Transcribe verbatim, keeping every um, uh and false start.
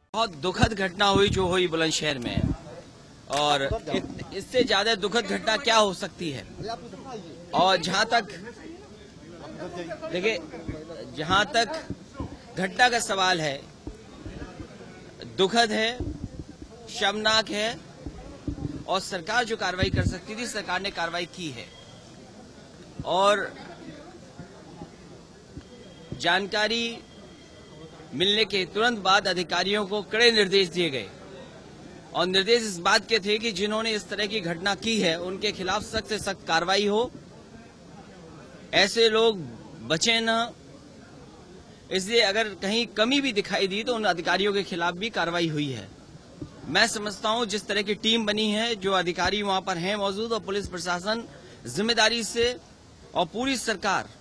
बहुत दुखद घटना हुई जो हुई बुलंदशहर में, और इससे ज्यादा दुखद घटना क्या हो सकती है। और जहां तक देखिए जहां तक घटना का सवाल है, दुखद है, शर्मनाक है, और सरकार जो कार्रवाई कर सकती थी सरकार ने कार्रवाई की है। और जानकारी मिलने के तुरंत बाद अधिकारियों को कड़े निर्देश दिए गए, और निर्देश इस बात के थे कि जिन्होंने इस तरह की घटना की है उनके खिलाफ सख्त से सख्त कार्रवाई हो, ऐसे लोग बचे न। इसलिए अगर कहीं कमी भी दिखाई दी तो उन अधिकारियों के खिलाफ भी कार्रवाई हुई है। मैं समझता हूं जिस तरह की टीम बनी है, जो अधिकारी वहां पर हैं मौजूद, और पुलिस प्रशासन जिम्मेदारी से और पूरी सरकार